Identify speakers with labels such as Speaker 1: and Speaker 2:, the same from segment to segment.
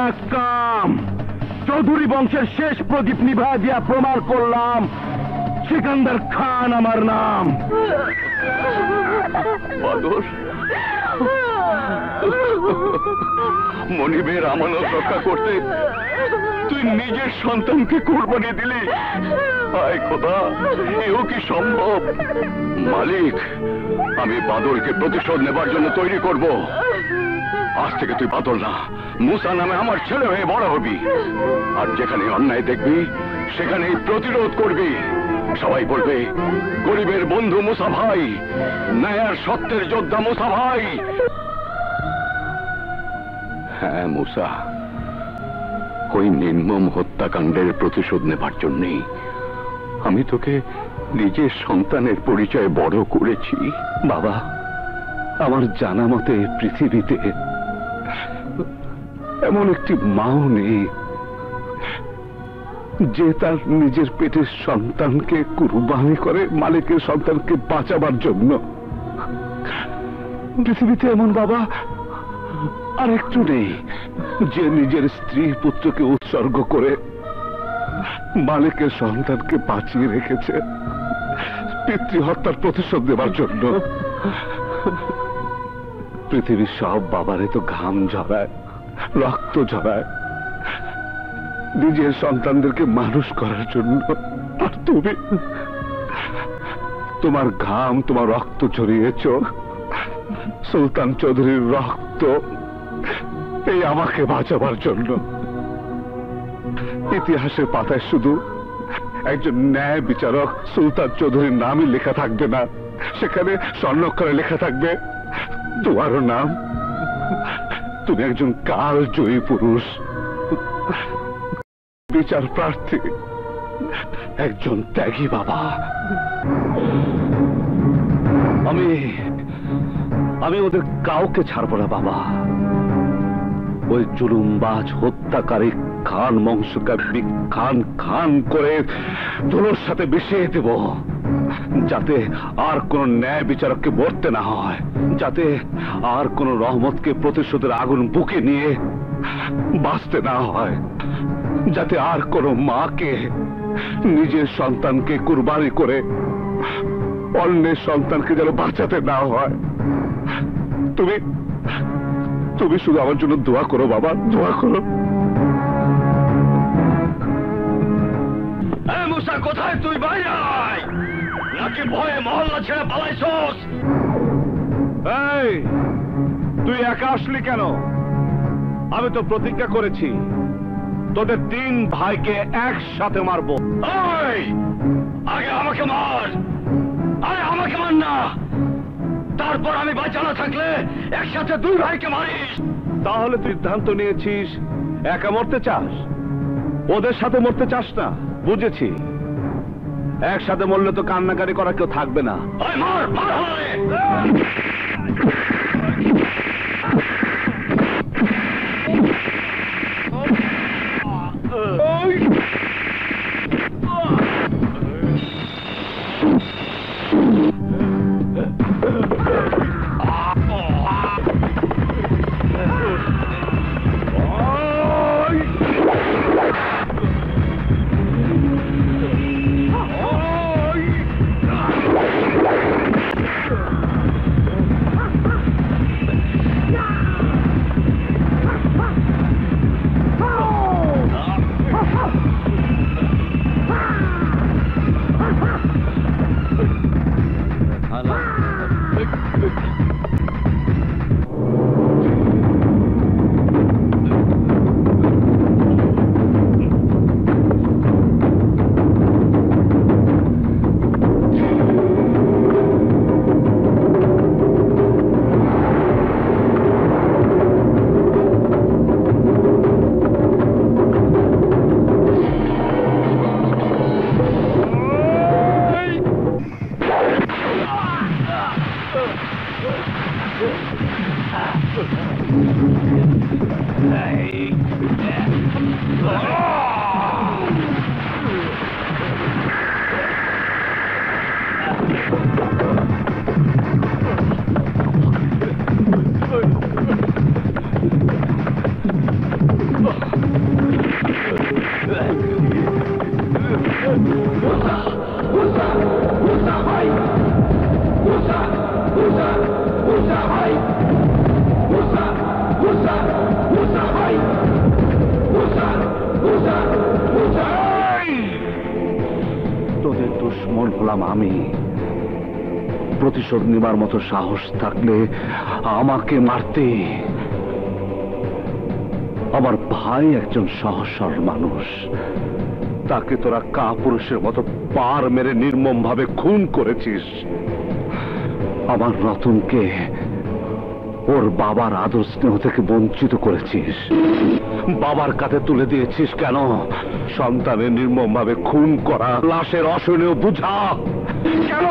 Speaker 1: এক কাম, চৌধুরী বংশের শেষ প্রদীপ নিভা দিয়া প্রমাণ করলাম সিকান্দার খান আমার নাম। মনিবের আমানত রক্ষা করতে তুই নিজের সন্তানকে কোরবানি দিলি। হায় খোদা, এও কি সম্ভব? মালিক, আমি বাদলকে প্রতিশোধ নেবার জন্য তৈরি করব। আজ থেকে তুই বাদল না, মুসা নামে আমার ছেলে হয়ে বড় হবি। আর যেখানে অন্যায় দেখবি সেখানেই প্রতিরোধ করবি। সবাই বলবে গরিবের বন্ধু মুসা ভাই, ন্যায়ের সত্যের যোদ্ধা মুসা ভাই। হ্যাঁ মুসা, ওই নির্মম হত্যাকাণ্ডের প্রতিশোধ নেবার জন্যই আমি তোকে নিজের সন্তানের পরিচয় বড় করেছি। বাবা, আমার জানা মতে পৃথিবীতে এমন একটি মাও নেই যে তার নিজের পেটের সন্তানকে কুরবানি করে মালিকের সন্তানকে বাঁচাবার জন্য। পৃথিবীতে এমন বাবা আর একটু নেই যে নিজের স্ত্রী পুত্রকে উৎসর্গ করে মালিকের সন্তানকে বাঁচিয়ে রেখেছে পিতৃহত্যার প্রতিশোধ দেবার জন্য। পৃথিবীর সব বাবারে তো ঘাম ঝরায়, রক্ত ঝরায় নিজের সন্তানদেরকে মানুষ করার জন্য। আর তুমি তোমার ঘাম, তোমার রক্ত ঝরিয়েছ সুলতান চৌধুরীর রক্ত এই আমাকে বাঁচাবার জন্য। ইতিহাসের পাতায় শুধু একজন ন্যায় বিচারক সুলতান চৌধুরীর নামই লেখা থাকবে না, সেখানে স্বর্ণাক্ষরে লেখা থাকবে তোমারও নাম। তুমি একজন কালজয়ী পুরুষ, বিচার প্রার্থী, একজন ত্যাগী বাবা। আমি ওদের কাউকে ছাড়বো না বাবা। ওই জুলুমবাজ হত্যাকারী খান বংশকে খান খান করে ধুলোর সাথে মিশিয়ে দেব, যাতে আর কোন ন্যায় বিচারককে মরতে না হয়, যাতে আর কোন রহমতকে প্রতিশোধের আগুন বুকে নিয়ে বাঁচতে না হয়, যাতে আর কোন মাকে নিজের সন্তানকে কুরবানি করে অন্যের সন্তানকে যেন বাঁচাতে না হয়। তুমি শুধু আমার জন্য দোয়া করো বাবা, দোয়া করো। মুসা, কোথায় তুই? বাইরে আয়, নাকি ভয়ে মহল্লা ছেড়ে পালাইছস? এই, তুই একা আসলি কেন? আমি তো প্রতিজ্ঞা করেছি তোদের 3 ভাইকে একসাথে মারবো। আগে আমাকে মার, আরে আমাকে মার না, তারপর আমি বাঁচানো থাকলে একসাথে 2 ভাইকে মারিস। তাহলে তুই সিদ্ধান্ত নিয়েছিস একা মরতে চাস, ওদের সাথে মরতে চাস না। বুঝেছি, একসাথে মরলে তো কান্নাকারি করা কেউ থাকবে না। মার মার। দুশ্মন হলাম আমি। প্রতিশোধ নেবার মতো সাহস থাকলে আমাকে মারতে। আমার ভাই একজন সহজ সরল মানুষ, তাকে তোরা কাপুরুষের মতো পার মেরে নির্মম ভাবে খুন করেছিস। আমার রতনকে ওর বাবার আদর স্নেহ থেকে বঞ্চিত করেছিস। বাবার কাছে তুলে দিয়েছিস কেন? সন্তানের নির্মম ভাবে খুন করা, লাশের অসহনীয় বুঝা কেন?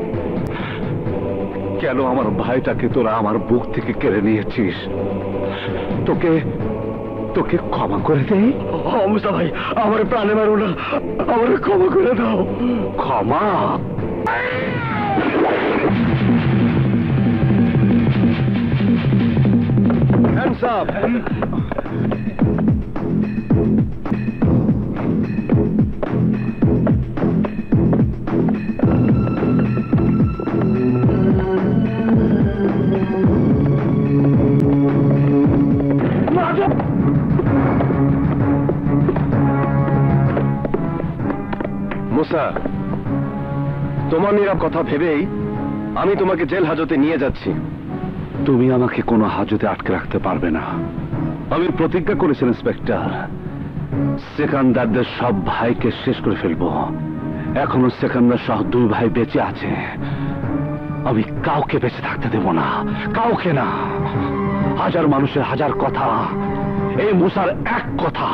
Speaker 1: কেন আমার ভাইটাকে তোরা আমার বুক থেকে কেড়ে নিয়েছিস? তোকে তোকে ক্ষমা করে দেই?
Speaker 2: মুস্তা ভাই, আমার প্রাণে মারো না, আমার ক্ষমা করে দাও।
Speaker 1: ক্ষমা?
Speaker 2: Hands up! মুসা, তোমার নীরব কথা ভেবেই আমি তোমাকে জেল হাজতে নিয়ে যাচ্ছি।
Speaker 1: তুমি আমাকে কোনো হাজতে আটকে রাখতে পারবে না। আমি প্রতিজ্ঞা করেছি ইন্সপেক্টর, সেকান্দারদের সব ভাইকে শেষ করে ফেলবো। এখনো সেকান্দার সহ 2 ভাই বেঁচে আছে। আমি কাউকে বেঁচে থাকতে দেব না, কাউকে না। হাজার মানুষের হাজার কথা, এই মুসার এক কথা।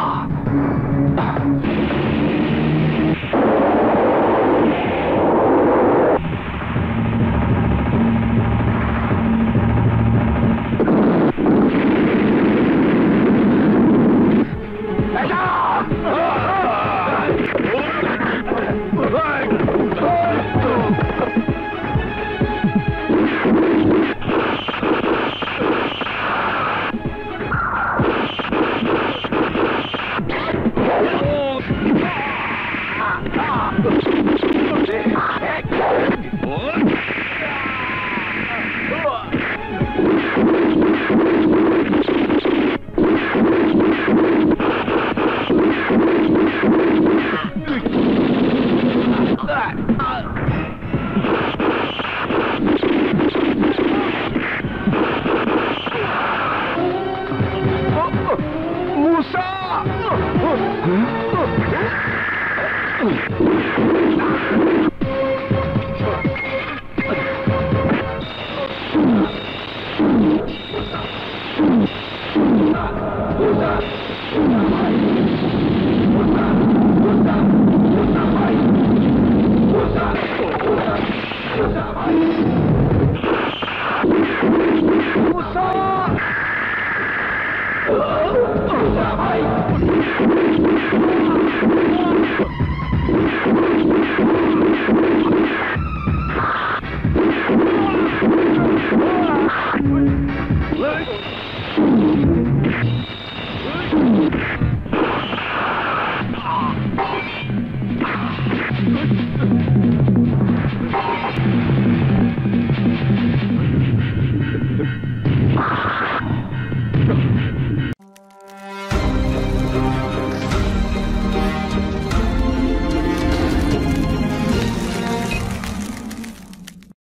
Speaker 2: Let's go.